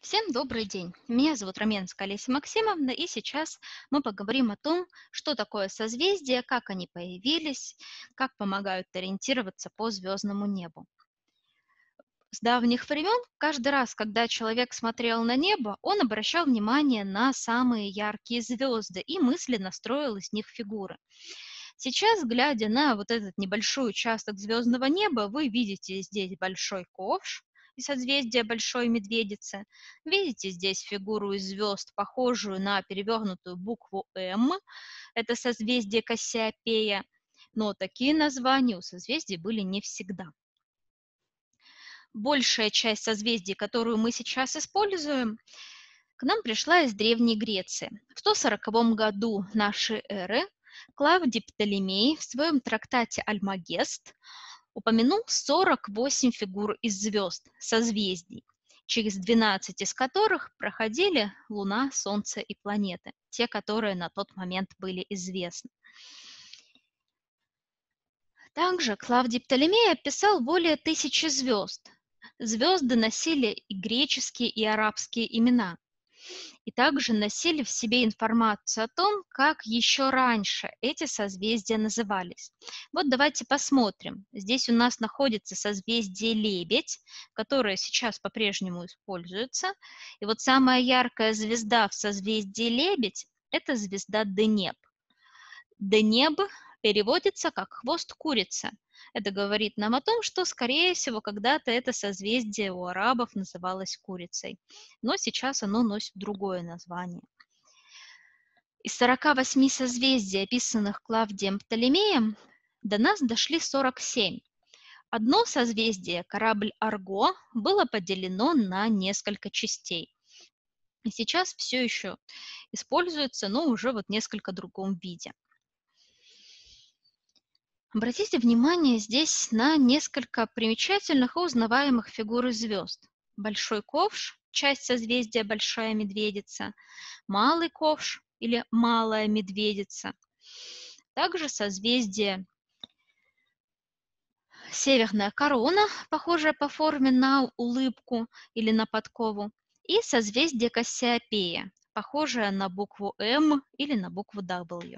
Всем добрый день! Меня зовут Раменская Олеся Максимовна, и сейчас мы поговорим о том, что такое созвездия, как они появились, как помогают ориентироваться по звездному небу. С давних времен, каждый раз, когда человек смотрел на небо, он обращал внимание на самые яркие звезды и мысленно строил из них фигуры. Сейчас, глядя на вот этот небольшой участок звездного неба, вы видите здесь большой ковш и созвездие Большой Медведицы. Видите здесь фигуру из звезд, похожую на перевернутую букву «М». Это созвездие Кассиопея. Но такие названия у созвездий были не всегда. Большая часть созвездий, которую мы сейчас используем, к нам пришла из Древней Греции. В 140 году нашей эры Клавдий Птолемей в своем трактате «Альмагест» упомянул 48 фигур из звезд, созвездий, через 12 из которых проходили Луна, Солнце и планеты, те, которые на тот момент были известны. Также Клавдий Птолемей описал более 1000 звезд. Звезды носили и греческие, и арабские имена, и также носили в себе информацию о том, как еще раньше эти созвездия назывались. Вот давайте посмотрим. Здесь у нас находится созвездие Лебедь, которое сейчас по-прежнему используется. И вот самая яркая звезда в созвездии Лебедь – это звезда Денеб. Денеб переводится как «хвост курицы». Это говорит нам о том, что, скорее всего, когда-то это созвездие у арабов называлось курицей, но сейчас оно носит другое название. Из 48 созвездий, описанных Клавдием Птолемеем, до нас дошли 47. Одно созвездие, корабль Арго, было поделено на несколько частей. И сейчас все еще используется, но уже вот в несколько другом виде. Обратите внимание здесь на несколько примечательных и узнаваемых фигур из звезд. Большой ковш, часть созвездия Большая Медведица, малый ковш или Малая Медведица, также созвездие Северная Корона, похожая по форме на улыбку или на подкову, и созвездие Кассиопея, похожее на букву М или на букву W.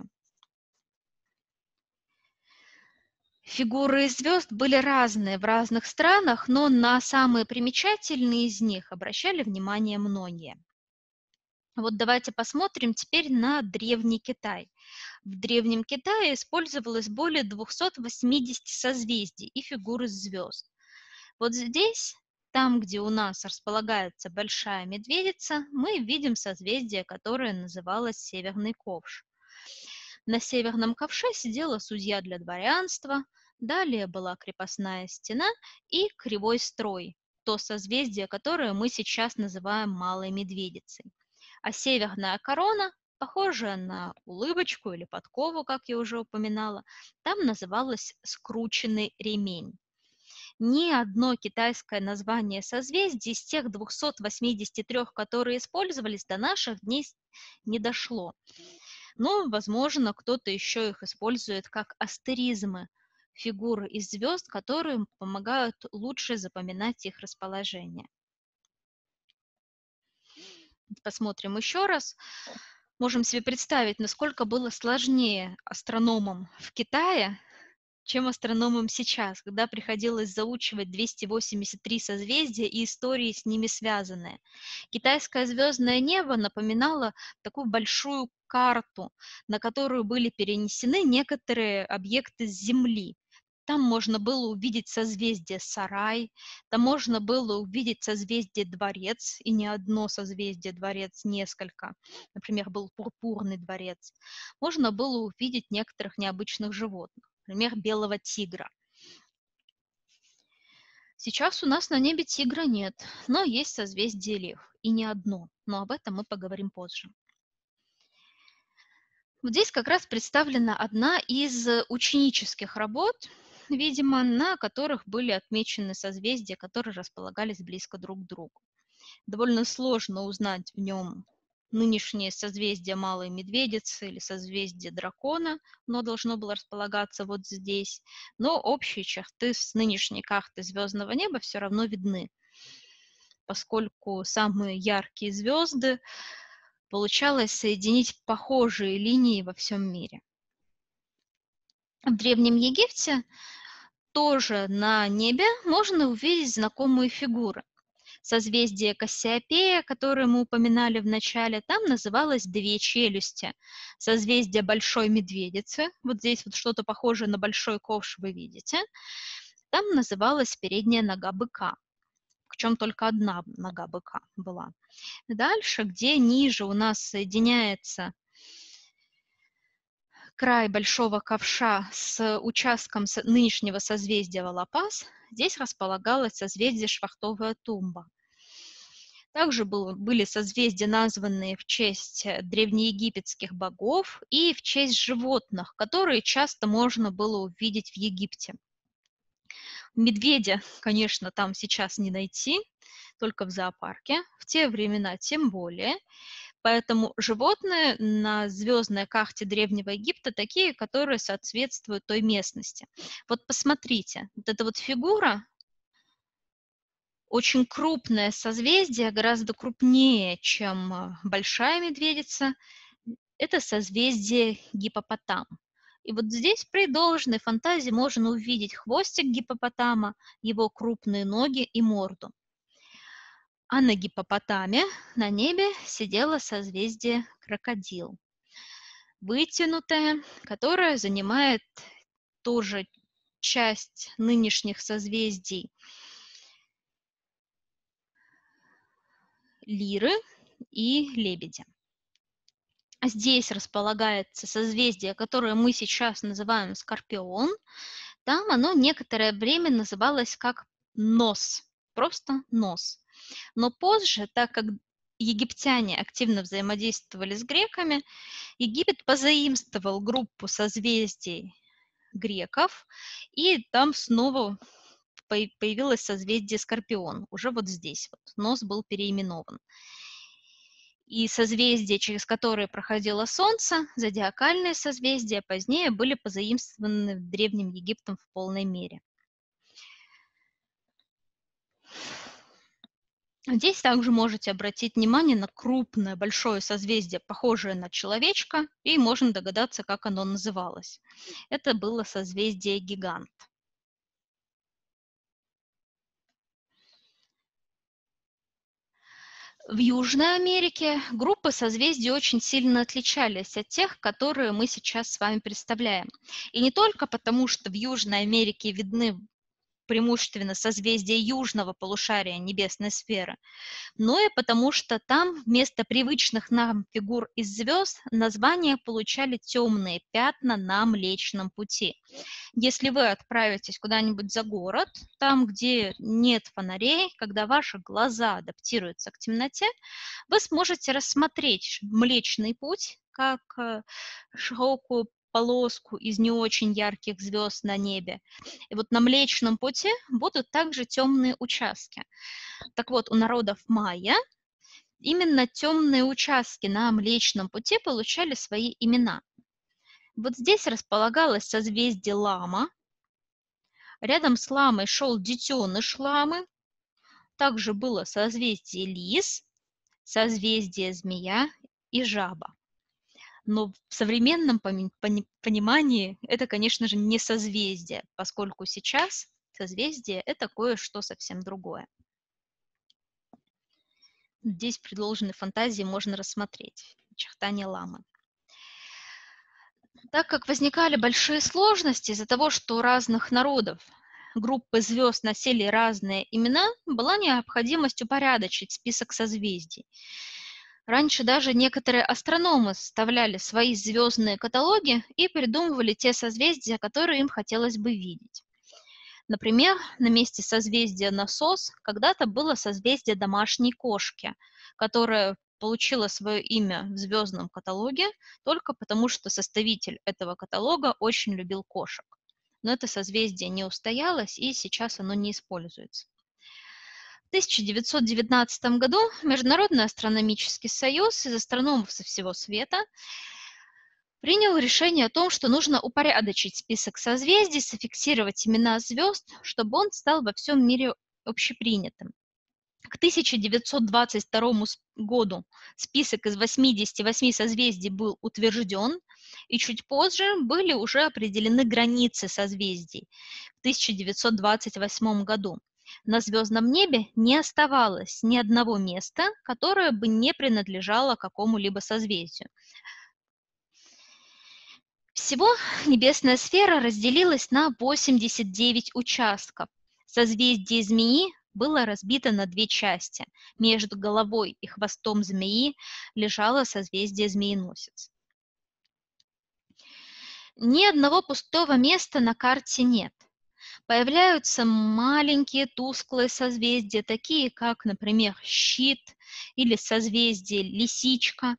Фигуры звезд были разные в разных странах, но на самые примечательные из них обращали внимание многие. Вот давайте посмотрим теперь на Древний Китай. В Древнем Китае использовалось более 280 созвездий и фигур из звезд. Вот здесь, там, где у нас располагается Большая Медведица, мы видим созвездие, которое называлось Северный Ковш. На Северном ковше сидела судья для дворянства, далее была крепостная стена и кривой строй, то созвездие, которое мы сейчас называем Малой Медведицей. А Северная корона, похожая на улыбочку или подкову, как я уже упоминала, там называлась скрученный ремень. Ни одно китайское название созвездий из тех 283, которые использовались, до наших дней не дошло. Но, возможно, кто-то еще их использует как астеризмы, фигуры из звезд, которые помогают лучше запоминать их расположение. Посмотрим еще раз. Можем себе представить, насколько было сложнее астрономам в Китае, чем астрономам сейчас, когда приходилось заучивать 283 созвездия и истории с ними связанные. Китайское звездное небо напоминало такую большую карту, на которую были перенесены некоторые объекты с Земли. Там можно было увидеть созвездие Сарай, там можно было увидеть созвездие Дворец, и не одно созвездие Дворец, несколько. Например, был Пурпурный дворец. Можно было увидеть некоторых необычных животных, например, белого тигра. Сейчас у нас на небе тигра нет, но есть созвездие Лев, и не одно, но об этом мы поговорим позже. Вот здесь как раз представлена одна из ученических работ, видимо, на которых были отмечены созвездия, которые располагались близко друг к другу. Довольно сложно узнать в нем нынешнее созвездие Малой Медведицы или созвездие Дракона, но должно было располагаться вот здесь. Но общие черты с нынешней карты звездного неба все равно видны. поскольку самые яркие звезды получалось соединить похожие линии во всем мире. В Древнем Египте тоже на небе можно увидеть знакомые фигуры. Созвездие Кассиопея, которое мы упоминали в начале, там называлось «Две челюсти». Созвездие Большой Медведицы, вот здесь вот что-то похожее на большой ковш вы видите, там называлась передняя нога быка, причем только одна нога быка была. Дальше, где ниже у нас соединяется край большого ковша с участком нынешнего созвездия Волопас, здесь располагалось созвездие Швартовая тумба. Также были созвездия, названные в честь древнеегипетских богов и в честь животных, которые часто можно было увидеть в Египте. Медведя, конечно, там сейчас не найти, только в зоопарке, в те времена тем более. Поэтому животные на звездной карте Древнего Египта такие, которые соответствуют той местности. Вот посмотрите, вот эта вот фигура, очень крупное созвездие, гораздо крупнее, чем Большая Медведица, это созвездие Гиппопотам. И вот здесь при должной фантазии можно увидеть хвостик гиппопотама, его крупные ноги и морду. А на гиппопотаме на небе сидело созвездие Крокодил, вытянутое, которое занимает тоже часть нынешних созвездий Лиры и Лебедя. Здесь располагается созвездие, которое мы сейчас называем Скорпион. Там оно некоторое время называлось как Нос, просто Нос. Но позже, так как египтяне активно взаимодействовали с греками, Египет позаимствовал группу созвездий греков, и там снова появилось созвездие Скорпион. Уже вот здесь вот Нос был переименован. И созвездия, через которые проходило Солнце, зодиакальные созвездия, позднее были позаимствованы Древним Египтом в полной мере. Здесь также можете обратить внимание на крупное большое созвездие, похожее на человечка, и можно догадаться, как оно называлось. Это было созвездие Гигант. В Южной Америке группы созвездий очень сильно отличались от тех, которые мы сейчас с вами представляем. И не только потому, что в Южной Америке видны преимущественно созвездия южного полушария небесной сферы, но и потому, что там вместо привычных нам фигур из звезд названия получали темные пятна на Млечном Пути. Если вы отправитесь куда-нибудь за город, там, где нет фонарей, когда ваши глаза адаптируются к темноте, вы сможете рассмотреть Млечный Путь как широкую полоску из не очень ярких звезд на небе. И вот на Млечном Пути будут также темные участки. Так вот, у народов майя именно темные участки на Млечном Пути получали свои имена. Вот здесь располагалось созвездие Лама. Рядом с Ламой шел детеныш Ламы. Также было созвездие Лис, созвездие Змея и Жаба. Но в современном понимании это, конечно же, не созвездие, поскольку сейчас созвездие – это кое-что совсем другое. Здесь при должной фантазии можно рассмотреть очертания Ламы. Так как возникали большие сложности из-за того, что у разных народов группы звезд носили разные имена, была необходимость упорядочить список созвездий. Раньше даже некоторые астрономы составляли свои звездные каталоги и придумывали те созвездия, которые им хотелось бы видеть. Например, на месте созвездия Насос когда-то было созвездие домашней кошки, которое получило свое имя в звездном каталоге только потому, что составитель этого каталога очень любил кошек. Но это созвездие не устоялось, и сейчас оно не используется. В 1919 году Международный астрономический союз из астрономов со всего света принял решение о том, что нужно упорядочить список созвездий, зафиксировать имена звезд, чтобы он стал во всем мире общепринятым. К К 1922 году список из 88 созвездий был утвержден, и чуть позже были уже определены границы созвездий в 1928 году. На звездном небе не оставалось ни одного места, которое бы не принадлежало какому-либо созвездию. Всего небесная сфера разделилась на 89 участков. Созвездие Змеи было разбито на две части. Между головой и хвостом змеи лежало созвездие Змееносец. Ни одного пустого места на карте нет. Появляются маленькие тусклые созвездия, такие как, например, Щит или созвездие Лисичка.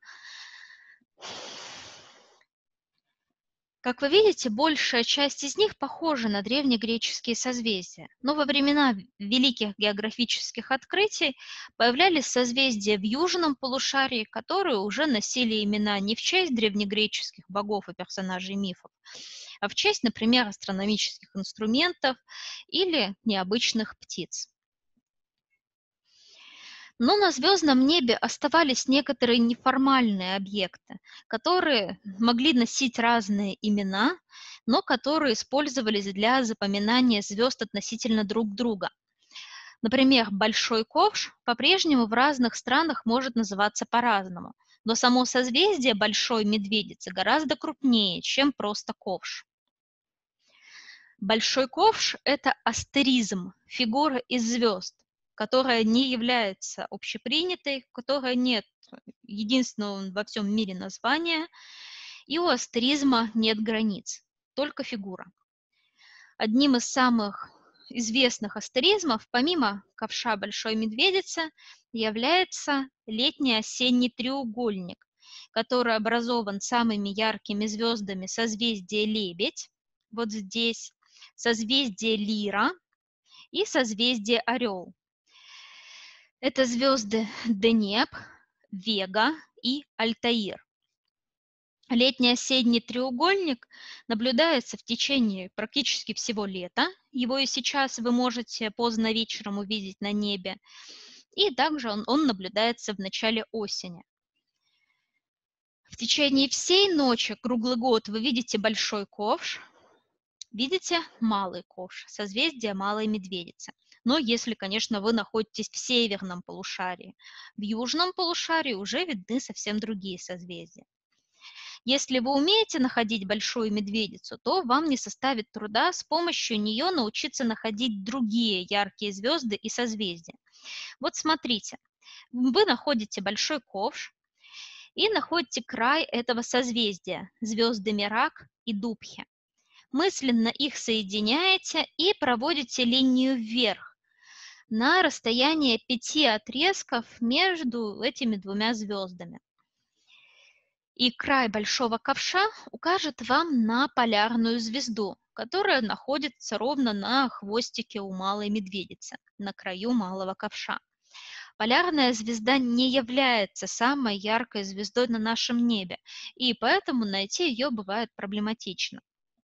Как вы видите, большая часть из них похожа на древнегреческие созвездия. Но во времена великих географических открытий появлялись созвездия в южном полушарии, которые уже носили имена не в честь древнегреческих богов и персонажей мифов, а в честь, например, астрономических инструментов или необычных птиц. Но на звездном небе оставались некоторые неформальные объекты, которые могли носить разные имена, но которые использовались для запоминания звезд относительно друг друга. Например, Большой ковш по-прежнему в разных странах может называться по-разному, но само созвездие Большой Медведицы гораздо крупнее, чем просто ковш. Большой ковш – это астеризм, фигура из звезд, которая не является общепринятой, у которой нет единственного во всем мире названия, и у астеризма нет границ, только фигура. Одним из самых известных астеризмов, помимо ковша Большой Медведицы, является летний осенний треугольник, который образован самыми яркими звездами созвездия Лебедь, вот здесь, созвездие Лира и созвездие Орел. Это звезды Денеб, Вега и Альтаир. Летний осенний треугольник наблюдается в течение практически всего лета. Его и сейчас вы можете поздно вечером увидеть на небе. И также он наблюдается в начале осени. В течение всей ночи, круглый год, вы видите Большой ковш, видите Малый ковш, созвездие Малой Медведицы. Но если, конечно, вы находитесь в северном полушарии. В южном полушарии уже видны совсем другие созвездия. Если вы умеете находить Большую Медведицу, то вам не составит труда с помощью нее научиться находить другие яркие звезды и созвездия. Вот смотрите, вы находите Большой ковш и находите край этого созвездия, звезды Мирак и Дубхи. Мысленно их соединяете и проводите линию вверх на расстояние 5 отрезков между этими двумя звездами. И край Большого ковша укажет вам на полярную звезду, которая находится ровно на хвостике у Малой Медведицы, на краю Малого ковша. Полярная звезда не является самой яркой звездой на нашем небе, и поэтому найти ее бывает проблематично.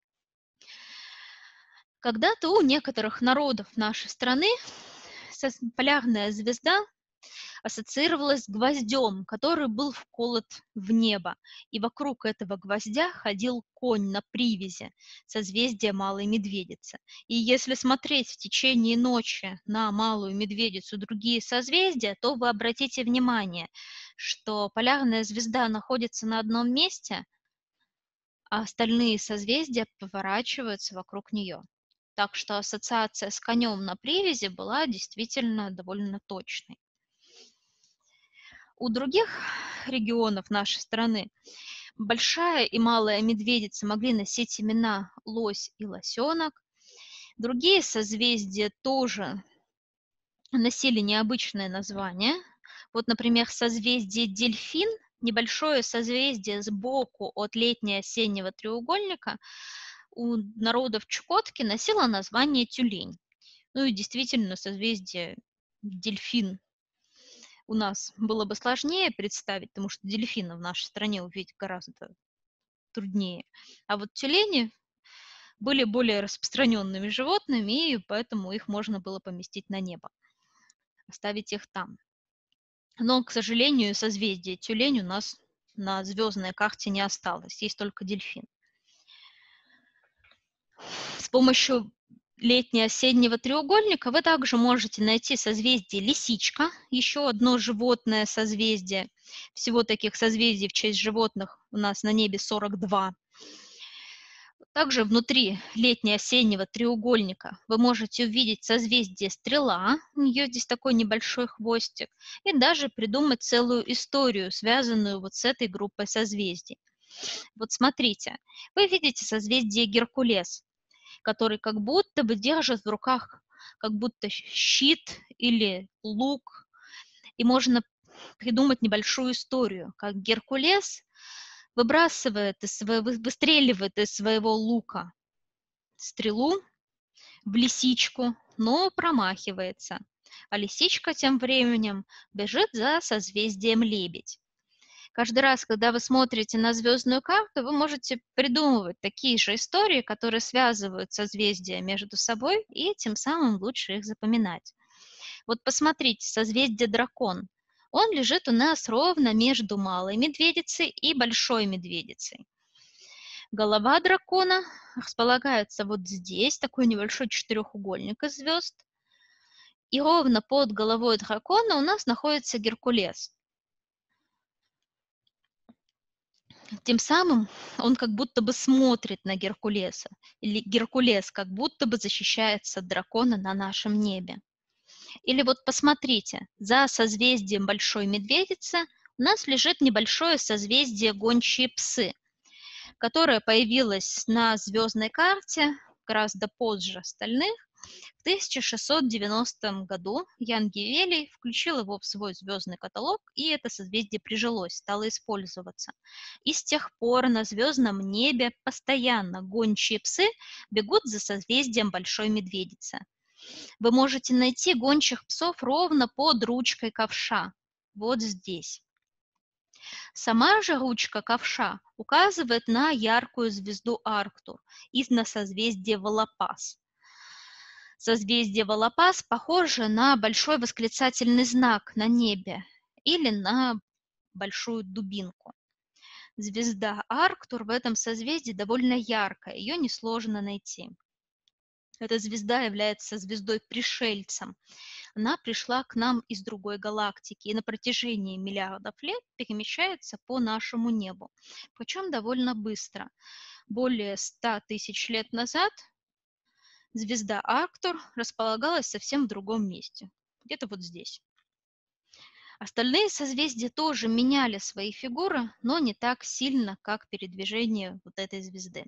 Когда-то у некоторых народов нашей страны полярная звезда ассоциировалась с гвоздем, который был вколот в небо, и вокруг этого гвоздя ходил конь на привязи, созвездие Малой Медведицы. И если смотреть в течение ночи на Малую Медведицу другие созвездия, то вы обратите внимание, что полярная звезда находится на одном месте, а остальные созвездия поворачиваются вокруг нее. Так что ассоциация с конем на привязи была действительно довольно точной. У других регионов нашей страны Большая и Малая Медведица могли носить имена Лось и Лосенок. Другие созвездия тоже носили необычное название. Вот, например, созвездие Дельфин, небольшое созвездие сбоку от летне-осеннего треугольника, у народов Чукотки носило название Тюлень. Ну и действительно, созвездие Дельфин у нас было бы сложнее представить, потому что дельфина в нашей стране увидеть гораздо труднее. А вот тюлени были более распространенными животными, и поэтому их можно было поместить на небо. оставить их там. Но, к сожалению, созвездие Тюлень у нас на звездной карте не осталось, есть только Дельфин. С помощью летне-осеннего треугольника вы также можете найти созвездие Лисичка, еще одно животное созвездие. Всего таких созвездий в честь животных у нас на небе 42. Также внутри летне-осеннего треугольника вы можете увидеть созвездие Стрела, у нее здесь такой небольшой хвостик, и даже придумать целую историю, связанную вот с этой группой созвездий. Вот смотрите, вы видите созвездие Геркулес, который как будто бы держит в руках как будто щит или лук, и можно придумать небольшую историю, как Геркулес выстреливает из своего лука стрелу в лисичку, но промахивается. А лисичка тем временем бежит за созвездием Лебедь. Каждый раз, когда вы смотрите на звездную карту, вы можете придумывать такие же истории, которые связывают созвездия между собой, и тем самым лучше их запоминать. Вот посмотрите, созвездие Дракон. Он лежит у нас ровно между Малой Медведицей и Большой Медведицей. Голова дракона располагается вот здесь, такой небольшой четырехугольник из звезд. И ровно под головой дракона у нас находится Геркулес. Тем самым он как будто бы смотрит на Геркулеса, или Геркулес как будто бы защищается от дракона на нашем небе. Или вот посмотрите, за созвездием Большой Медведицы у нас лежит небольшое созвездие Гончие Псы, которое появилось на звездной карте гораздо позже остальных. В 1690 году Ян Гевелий включил его в свой звездный каталог, и это созвездие прижилось, стало использоваться. И с тех пор на звездном небе постоянно гончие псы бегут за созвездием Большой Медведицы. Вы можете найти гончих псов ровно под ручкой ковша, вот здесь. Сама же ручка ковша указывает на яркую звезду Арктур и на созвездие Волопас. Созвездие Волопас похоже на большой восклицательный знак на небе или на большую дубинку. Звезда Арктур в этом созвездии довольно яркая, ее несложно найти. Эта звезда является звездой-пришельцем. Она пришла к нам из другой галактики и на протяжении миллиардов лет перемещается по нашему небу, причем довольно быстро. Более 100 тысяч лет назад звезда Арктур располагалась совсем в другом месте, где-то вот здесь. Остальные созвездия тоже меняли свои фигуры, но не так сильно, как передвижение вот этой звезды.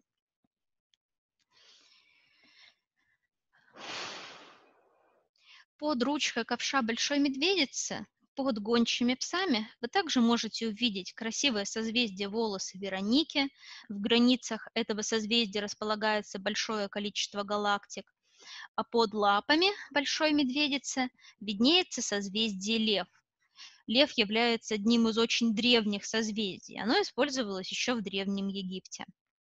Под ручкой ковша Большой Медведицы, под гончими псами, вы также можете увидеть красивое созвездие Волосы Вероники. В границах этого созвездия располагается большое количество галактик. А под лапами Большой Медведицы виднеется созвездие Лев. Лев является одним из очень древних созвездий. Оно использовалось еще в Древнем Египте.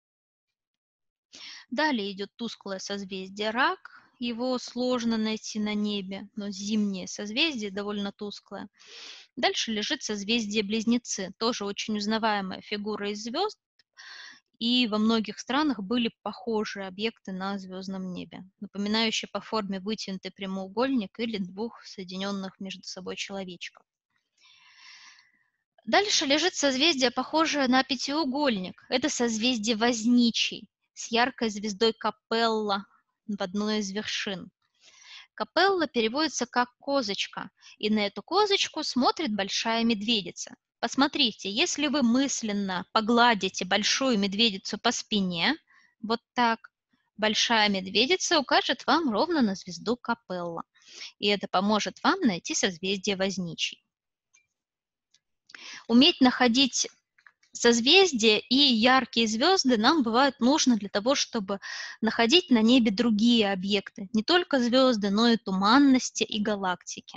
Далее идет тусклое созвездие Рак. Его сложно найти на небе, но зимнее созвездие довольно тусклое. Дальше лежит созвездие Близнецы, тоже очень узнаваемая фигура из звезд, и во многих странах были похожие объекты на звездном небе, напоминающие по форме вытянутый прямоугольник или двух соединенных между собой человечков. Дальше лежит созвездие, похожее на пятиугольник. Это созвездие Возничий с яркой звездой Капелла в одной из вершин. Капелла переводится как «козочка», и на эту козочку смотрит большая медведица. Посмотрите, если вы мысленно погладите большую медведицу по спине, вот так, большая медведица укажет вам ровно на звезду Капелла, и это поможет вам найти созвездие Возничий. Уметь находить созвездия и яркие звезды нам бывает нужно для того, чтобы находить на небе другие объекты, не только звезды, но и туманности и галактики.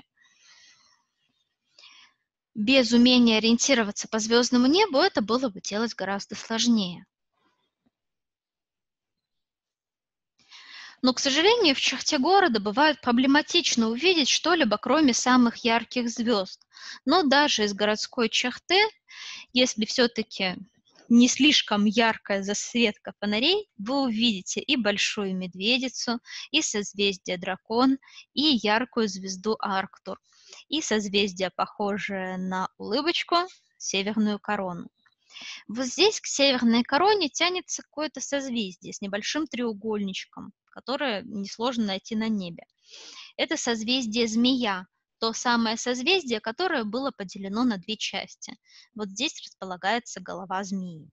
Без умения ориентироваться по звездному небу это было бы делать гораздо сложнее. Но, к сожалению, в черте города бывает проблематично увидеть что-либо, кроме самых ярких звезд. Но даже из городской черты, если все-таки не слишком яркая засветка фонарей, вы увидите и Большую Медведицу, и созвездие Дракон, и яркую звезду Арктур, и созвездие, похожее на улыбочку, Северную Корону. Вот здесь к северной короне тянется какое-то созвездие с небольшим треугольничком, которое несложно найти на небе. Это созвездие Змея, то самое созвездие, которое было поделено на две части. Вот здесь располагается голова змеи.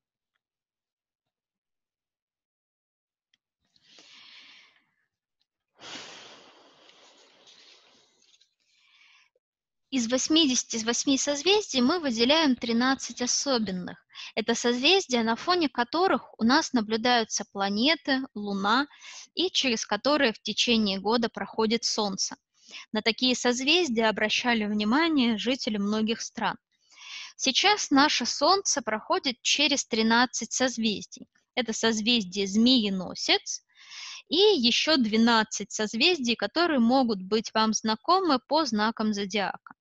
Из 88 созвездий мы выделяем 13 особенных. Это созвездия, на фоне которых у нас наблюдаются планеты, Луна и через которые в течение года проходит Солнце. На такие созвездия обращали внимание жители многих стран. Сейчас наше Солнце проходит через 13 созвездий. Это созвездие Змееносец и еще 12 созвездий, которые могут быть вам знакомы по знакам зодиака.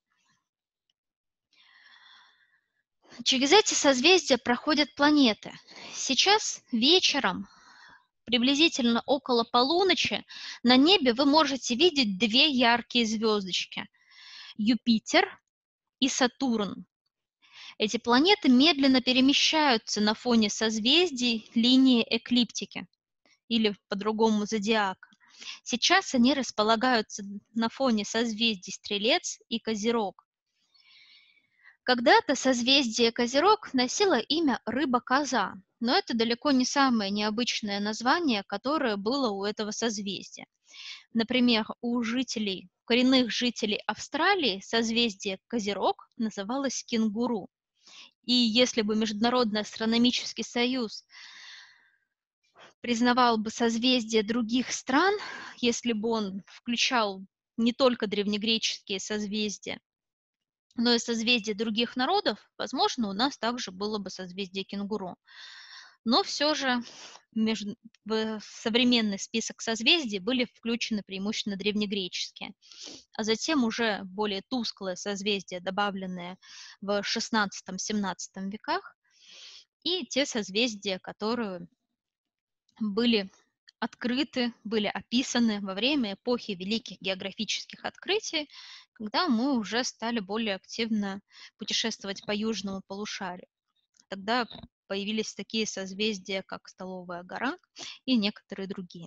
Через эти созвездия проходят планеты. Сейчас вечером, приблизительно около полуночи, на небе вы можете видеть две яркие звездочки – Юпитер и Сатурн. Эти планеты медленно перемещаются на фоне созвездий линии эклиптики или по-другому зодиака. Сейчас они располагаются на фоне созвездий Стрелец и Козерог. Когда-то созвездие Козерог носило имя Рыба-Коза, но это далеко не самое необычное название, которое было у этого созвездия. Например, у коренных жителей Австралии созвездие Козерог называлось кенгуру. И если бы Международный астрономический союз признавал бы созвездия других стран, если бы он включал не только древнегреческие созвездия, но и созвездия других народов, возможно, у нас также было бы созвездие кенгуру. Но все же в современный список созвездий были включены преимущественно древнегреческие, а затем уже более тусклое созвездие, добавленное в XVI-XVII веках, и те созвездия, которые были открыты, были описаны во время эпохи великих географических открытий, когда мы уже стали более активно путешествовать по южному полушарию. Тогда появились такие созвездия, как Столовая гора и некоторые другие.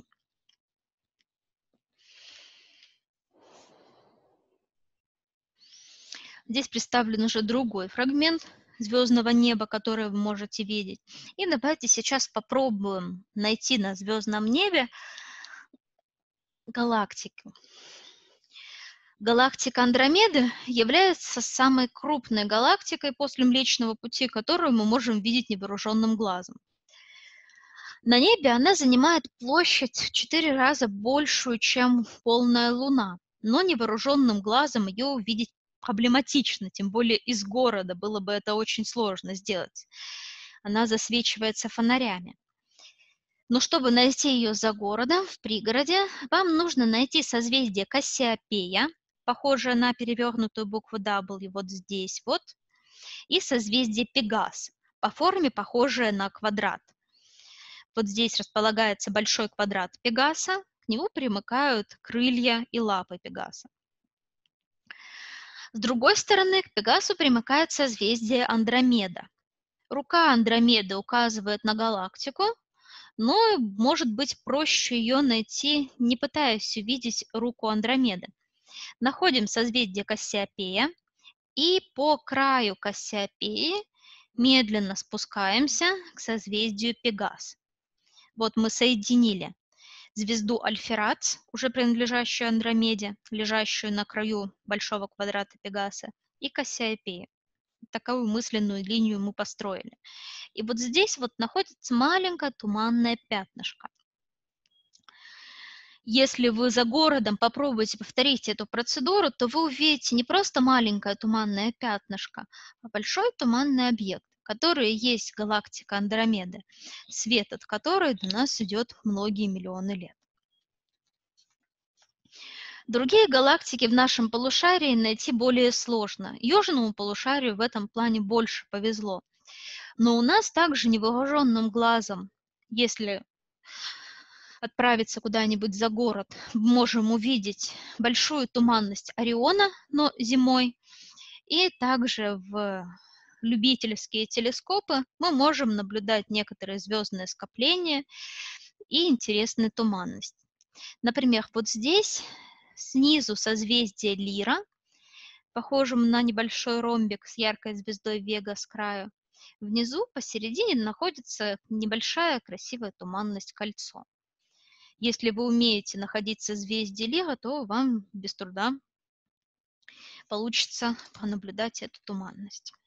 Здесь представлен уже другой фрагмент звездного неба, который вы можете видеть. И давайте сейчас попробуем найти на звездном небе галактику. Галактика Андромеды является самой крупной галактикой после Млечного Пути, которую мы можем видеть невооруженным глазом. На небе она занимает площадь в 4 раза большую, чем полная Луна, но невооруженным глазом ее увидеть проблематично, тем более из города было бы это очень сложно сделать. Она засвечивается фонарями. Но чтобы найти ее за городом, в пригороде, вам нужно найти созвездие Кассиопея, похожее на перевернутую букву W вот здесь вот, и созвездие Пегас, по форме похожее на квадрат. Вот здесь располагается большой квадрат Пегаса, к нему примыкают крылья и лапы Пегаса. С другой стороны, к Пегасу примыкает созвездие Андромеда. Рука Андромеды указывает на галактику, но может быть проще ее найти, не пытаясь увидеть руку Андромеды. Находим созвездие Кассиопея и по краю Кассиопеи медленно спускаемся к созвездию Пегас. Вот мы соединили звезду Альферац, уже принадлежащую Андромеде, лежащую на краю большого квадрата Пегаса, и Кассиопею. Такую мысленную линию мы построили. И вот здесь вот находится маленькое туманное пятнышко. Если вы за городом попробуете повторить эту процедуру, то вы увидите не просто маленькое туманное пятнышко, а большой туманный объект, который и есть галактика Андромеды, свет от которой до нас идет многие миллионы лет. Другие галактики в нашем полушарии найти более сложно. Южному полушарию в этом плане больше повезло. Но у нас также невооруженным глазом, если отправиться куда-нибудь за город, можем увидеть большую туманность Ориона, но зимой, и также в любительские телескопы мы можем наблюдать некоторые звездные скопления и интересную туманность. Например, вот здесь снизу созвездие Лира, похожим на небольшой ромбик с яркой звездой Вега с краю. Внизу посередине находится небольшая красивая туманность Кольцо. Если вы умеете находить созвездие Лира, то вам без труда получится понаблюдать эту туманность.